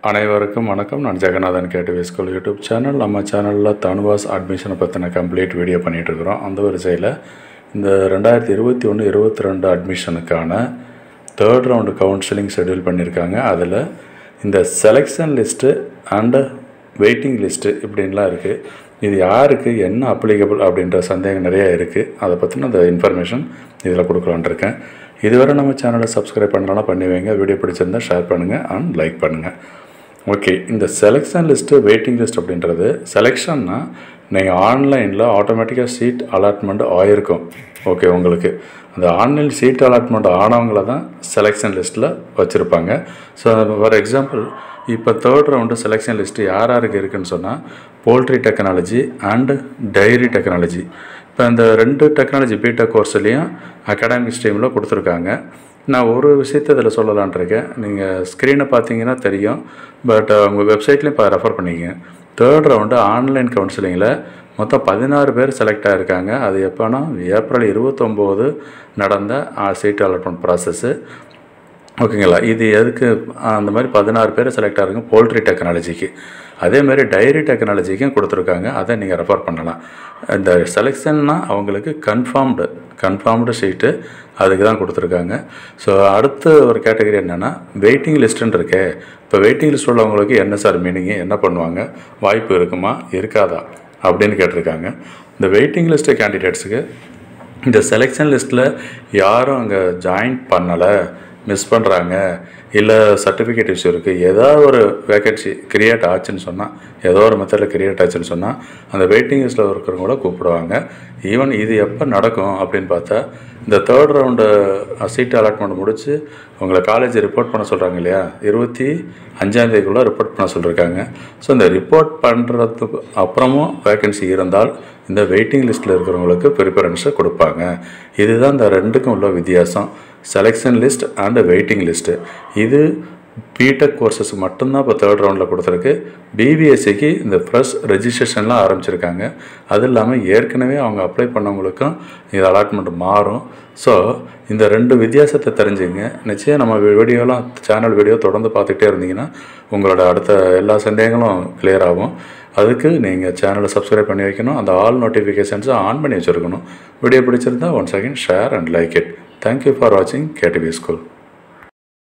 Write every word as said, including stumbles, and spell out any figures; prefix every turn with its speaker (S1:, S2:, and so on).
S1: அனைவருக்கும் வணக்கம். நான் Jeganathan KTV school YouTube channel. நம்ம சேனலில் தனுவாஸ் அட்மிஷனை பற்றின கம்ப்ளீட் வீடியோ பண்ணிகிட்ருக்குறோம். அந்த வரிசையில் இந்த ரெண்டாயிரத்தி இருபத்தி ஒன்று இருபத்தி ரெண்டு அட்மிஷனுக்கான தேர்ட் ரவுண்டு கவுன்சிலிங் ஷெட்யூல் பண்ணியிருக்காங்க. அதில் இந்த selection list and waiting list இப்படின்லாம் இருக்குது. இது யாருக்கு என்ன அப்ளிகபிள் அப்படின்ற சந்தேகம் நிறையா இருக்குது. அதை பற்றின அந்த இன்ஃபர்மேஷன் இதில் கொடுக்கலான்ட்டு இருக்கேன். இதுவரை நம்ம சேனலை சப்ஸ்கிரைப் பண்ணலாம் பண்ணி வைங்க. வீடியோ பிடிச்சிருந்தால் ஷேர் பண்ணுங்கள் அண்ட் லைக் பண்ணுங்கள். ஓகே, இந்த செலெக்ஷன் லிஸ்ட்டு வெயிட்டிங் லிஸ்ட் அப்படின்றது செலெக்ஷன்னா நீங்கள் ஆன்லைனில் ஆட்டோமேட்டிக்காக சீட் அலாட்மெண்ட் ஆகிருக்கும். ஓகே, உங்களுக்கு அந்த ஆன்லைன் சீட் அலாட்மெண்ட் ஆனவங்கள தான் செலெக்ஷன் லிஸ்ட்டில் வச்சுருப்பாங்க. ஸோ ஃபார் எக்ஸாம்பிள் இப்போ தேர்ட் ரவுண்டு செலெக்ஷன் லிஸ்ட்டு யார் யாருக்கு இருக்குதுன்னு சொன்னால் poultry technology and dairy technology. இப்போ இந்த ரெண்டு டெக்னாலஜி பிடெக் கோர்ஸ்லேயும் அகாடமிக் ஸ்ட்ரீமில் கொடுத்துருக்காங்க. நான் ஒரு விஷயத்தை இதில் சொல்லலான் இருக்கேன். நீங்கள் ஸ்க்ரீனை பார்த்தீங்கன்னா தெரியும், பட் உங்கள் வெப்சைட்லேயும் இப்போ ரெஃபர் பண்ணிங்க. தேர்ட் ரவுண்டு ஆன்லைன் கவுன்சிலிங்கில் மொத்தம் பதினாறு பேர் செலக்ட் ஆகிருக்காங்க. அது எப்போனா ஏப்ரல் இருபத்தொம்போது நடந்த சீட் அலாட்மெண்ட் ப்ராசஸ்ஸு. ஓகேங்களா? இது எதுக்கு அந்த மாதிரி பதினாறு பேர் செலக்ட் ஆகிருங்க போல்ட்ரி டெக்னாலஜிக்கு. அதேமாதிரி டைரி டெக்னாலஜிக்கும் கொடுத்துருக்காங்க. அதை நீங்கள் ரெஃபர் பண்ணலாம். இந்த செலெக்ஷன்னா அவங்களுக்கு கன்ஃபார்ம்டு கன்ஃபார்ம்டு ஷீட்டு அதுக்கு தான் கொடுத்துருக்காங்க. ஸோ அடுத்த ஒரு கேட்டகரி என்னென்னா வெயிட்டிங் லிஸ்ட்டுன்னு இருக்கே. இப்போ வெயிட்டிங் லிஸ்ட் உள்ளவங்களுக்கு என்ன சார் மீனிங்கு, என்ன பண்ணுவாங்க, வாய்ப்பு இருக்குமா இருக்காதா அப்படின்னு கேட்டிருக்காங்க. இந்த வெயிட்டிங் லிஸ்ட்டு கேண்டிடேட்ஸுக்கு இந்த செலெக்ஷன் லிஸ்ட்டில் யாரும் அங்கே ஜாயின் பண்ணலை, மிஸ் பண்ணுறாங்க, இல்லை சர்டிஃபிகேட் இஷ்யூ இருக்குது, ஏதாவது ஒரு வேக்கன்சி க்ரியேட் ஆச்சுன்னு சொன்னால், ஏதோ ஒரு மெத்தடில் க்ரியேட் ஆச்சுன்னு சொன்னால் அந்த வெயிட்டிங் லிஸ்ட்டில் இருக்கிறவங்கள கூப்பிடுவாங்க. ஈவன் இது எப்போ நடக்கும் அப்படின்னு பார்த்தா இந்த தேர்ட் ரவுண்டு சீட் அலாட்மெண்ட் முடித்து உங்களை காலேஜ் ரிப்போர்ட் பண்ண சொல்கிறாங்க இல்லையா, இருபத்தி அஞ்சாந்தேதிக்குள்ளே ரிப்போர்ட் பண்ண சொல்லியிருக்காங்க. ஸோ இந்த ரிப்போர்ட் பண்ணுறதுக்கு அப்புறமும் வேக்கன்சி இருந்தால் இந்த வெயிட்டிங் லிஸ்ட்டில் இருக்கிறவங்களுக்கு ப்ரிஃபரன்ஸை கொடுப்பாங்க. இதுதான் இந்த ரெண்டுக்கும் உள்ள வித்தியாசம், selection list and waiting list. இது பிடெக் கோர்சஸ் மட்டும்தான் இப்போ தேர்ட் ரவுண்டில் கொடுத்துருக்கு. பிபிஎஸ்சிக்கு இந்த ஃப்ரெஷ் ரெஜிஸ்ட்ரேஷன்லாம் ஆரம்பிச்சிருக்காங்க. அது இல்லாமல் ஏற்கனவே அவங்க அப்ளை பண்ணவங்களுக்கும் இது அலாட்மெண்ட் மாறும். ஸோ இந்த ரெண்டு வித்தியாசத்தை தெரிஞ்சுங்க. நிச்சயம் நம்ம வீடியோலாம் சேனல் வீடியோ தொடர்ந்து பார்த்துக்கிட்டே இருந்தீங்கன்னா உங்களோட அடுத்த எல்லா சந்தேகங்களும் கிளியர் ஆகும். அதுக்கு நீங்கள் சேனலை சப்ஸ்கிரைப் பண்ணி வைக்கணும். அந்த ஆல் நோட்டிஃபிகேஷன்ஸை ஆன் பண்ணி வச்சுருக்கணும். வீடியோ பிடிச்சிருந்தால் one second share and like it. Thank you for வாட்சிங் கேடிவி ஸ்கூல்.